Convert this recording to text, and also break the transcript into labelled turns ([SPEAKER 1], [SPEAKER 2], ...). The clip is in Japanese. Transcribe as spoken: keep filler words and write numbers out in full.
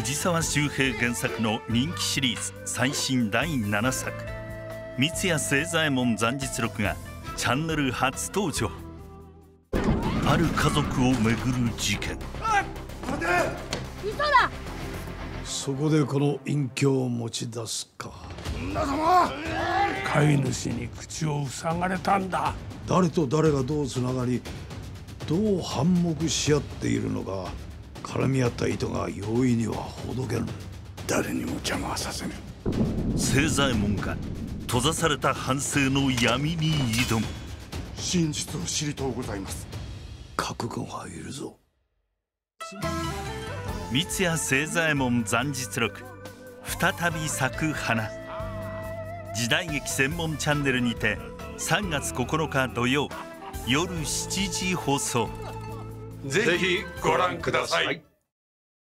[SPEAKER 1] 藤沢周平原作の人気シリーズ最新だいななさく「三ツ矢清左衛門残実録」がチャンネル初登場。ある家族をめぐる事件。
[SPEAKER 2] 待て！
[SPEAKER 3] 嘘だ！
[SPEAKER 2] そこでこの隠居を持ち出すか。
[SPEAKER 4] 旦那様、飼い主に口を塞がれたんだ。
[SPEAKER 2] 誰と誰がどうつながり、どう反目し合っているのか、絡み合った糸が容易にはほどけぬ。
[SPEAKER 4] 誰にも邪魔はさせぬ。
[SPEAKER 1] 清左衛門が閉ざされた藩政の闇に挑む。
[SPEAKER 4] 真実を知りとうございます。
[SPEAKER 2] 覚悟がいるぞ。
[SPEAKER 1] 三ツ矢清左衛門残実録再び咲く花。時代劇専門チャンネルにてさんがつここのか土曜夜しちじ放送。
[SPEAKER 5] ぜひご覧ください。